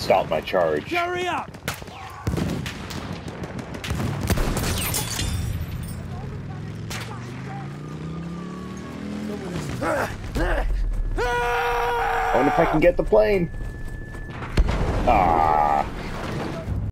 stop my charge. Hurry up! I wonder if I can get the plane. Ah.